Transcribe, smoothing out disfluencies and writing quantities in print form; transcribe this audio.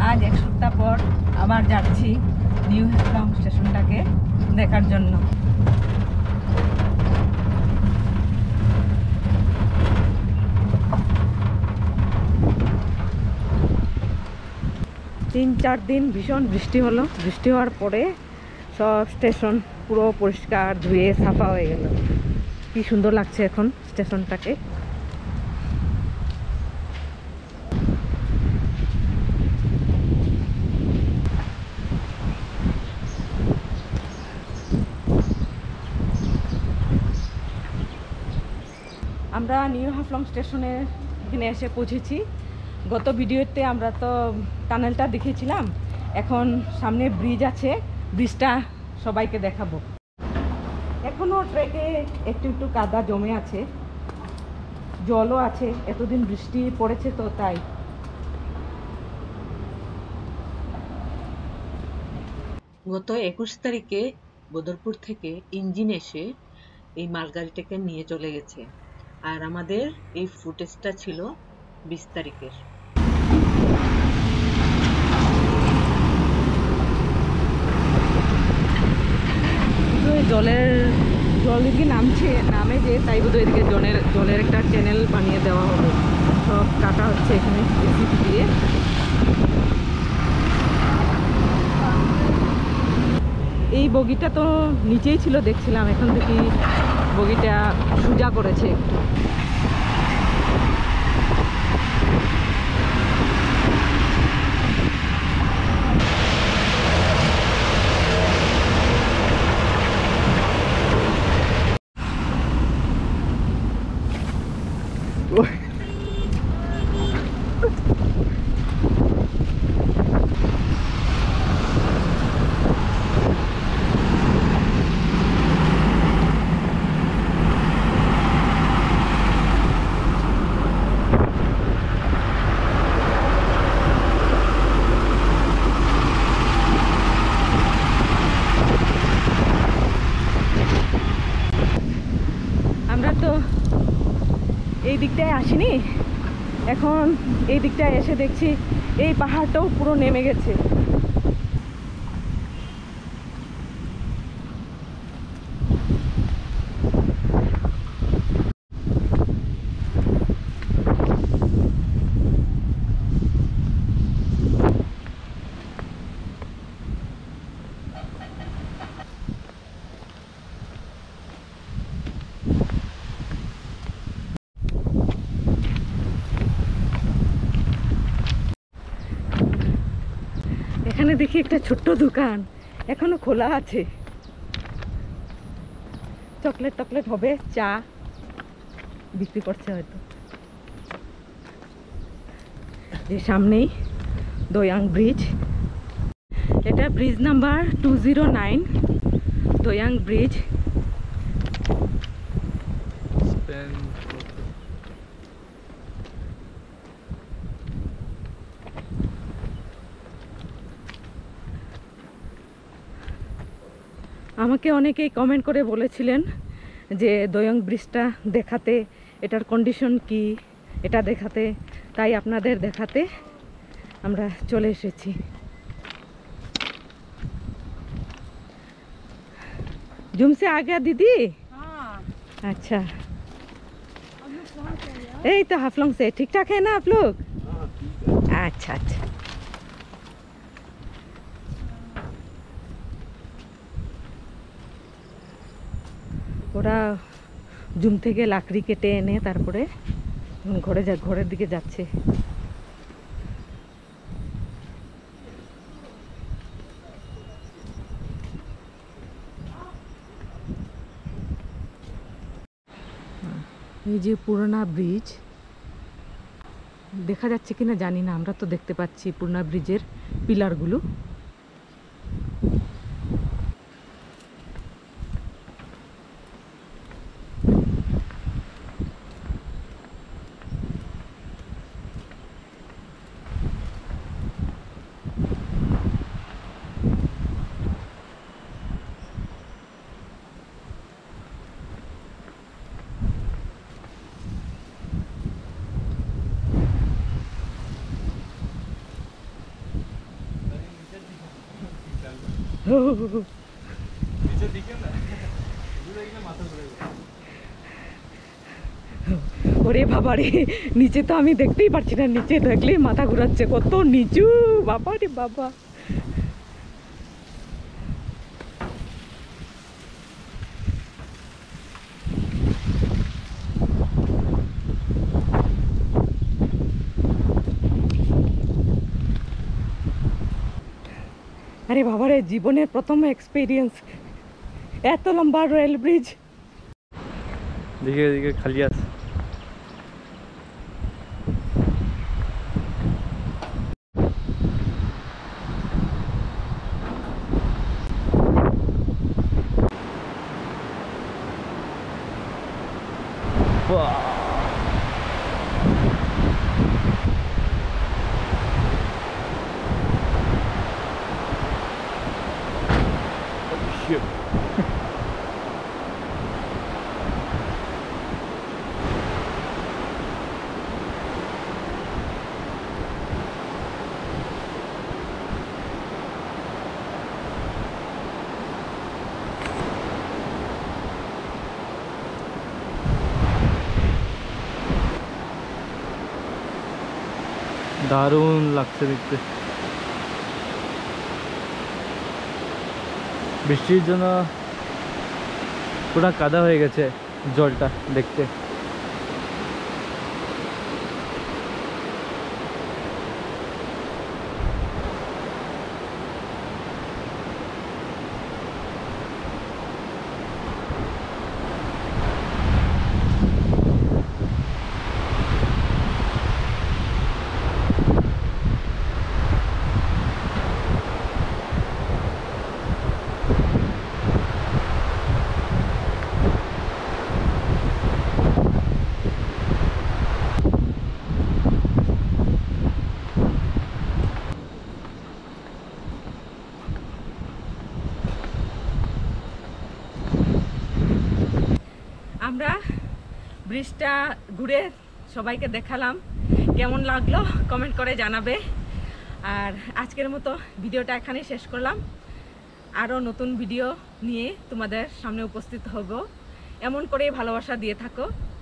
আজ এক সপ্তাহ পর আবার যাচ্ছি নিউ হাফলং স্টেশনটাকে দেখার জন্য। তিন চার দিন ভীষণ বৃষ্টি হলো, বৃষ্টি হওয়ার পরে সব স্টেশন পুরো পরিষ্কার ধুয়ে সাফা হয়ে গেল। কি সুন্দর লাগছে এখন স্টেশনটাকে। আমরা নিউ হাফলং স্টেশনে এখানে এসে পৌঁছেছি। গত ভিডিওতে আমরা তো টানেলটা দেখেছিলাম, এখন সামনে ব্রিজ আছে, ব্রিজটা সবাইকে দেখাবো। এখনও ট্রেকে একটু একটু কাদা জমে আছে, জলও আছে, এতদিন বৃষ্টি পড়েছে তো তাই। গত 21 তারিখে বদরপুর থেকে ইঞ্জিন এসে এই মালগাড়িটাকে নিয়ে চলে গেছে, আর আমাদের এই ফুটেজটা ছিল 20 তারিখের। জল দিকে নামে যে তাই বোধ এদিকে জলের একটা চ্যানেল বানিয়ে দেওয়া হবে। সব কাটা হচ্ছে এখানে জেসিবি দিয়ে। এই বগিটা তো নিচেই ছিল দেখছিলাম, এখন দেখি বগিটা সোজা করেছে একটু। আমরা তো এই দিকটায় আসিনি, এখন এই দিকটায় এসে দেখছি এই পাহাড়টাও পুরো নেমে গেছে। এখানে দেখি একটা ছোট্ট দোকান এখনো খোলা আছে, চকলেট টকলেট হবে, চা বিক্রি করছে হয়তো। যে সামনেই দোয়াং ব্রিজ, এটা ব্রিজ নাম্বার 209 দোয়াং ব্রিজ। আমাকে অনেকেই কমেন্ট করে বলেছিলেন যে দোয়াং ব্রিজটা দেখাতে, এটার কন্ডিশন কি এটা দেখাতে, তাই আপনাদের দেখাতে আমরা চলে এসেছি। जूम से आ गया दीदी? हाँ। अच्छा, यही तो हाफलंग से ठीक ठाक है ना आप लोग? हाँ, ठीक है। अच्छा अच्छा, ওরা জুম থেকে লাকড়ি কেটে এনে তারপরে ঘরের দিকে যাচ্ছে। এই যে পুরোনো ব্রিজ, দেখা যাচ্ছে কিনা জানি না, আমরা তো দেখতে পাচ্ছি পুরোনো ব্রিজের পিলারগুলো। ওরে বাবারে, নিচে তো আমি দেখতেই পারছি না, নিচে দেখলেই মাথা ঘুরাচ্ছে, কত নিচু বাবা রে বাবা। আরে বাবারে, জীবনের প্রথম এক্সপিরিয়েন্স, এত লম্বা রেল ব্রিজ। দিকে দিকে খালি আছে। দারুণ লাগছে দেখতে। বৃষ্টির জন্য পুরো কাদা হয়ে গেছে জলটা দেখতে। আমরা ব্রিজটা ঘুরে সবাইকে দেখালাম, কেমন লাগলো কমেন্ট করে জানাবে। আর আজকের মতো ভিডিওটা এখানে শেষ করলাম। আরও নতুন ভিডিও নিয়ে তোমাদের সামনে উপস্থিত হব। এমন করে ভালোবাসা দিয়ে থাকো।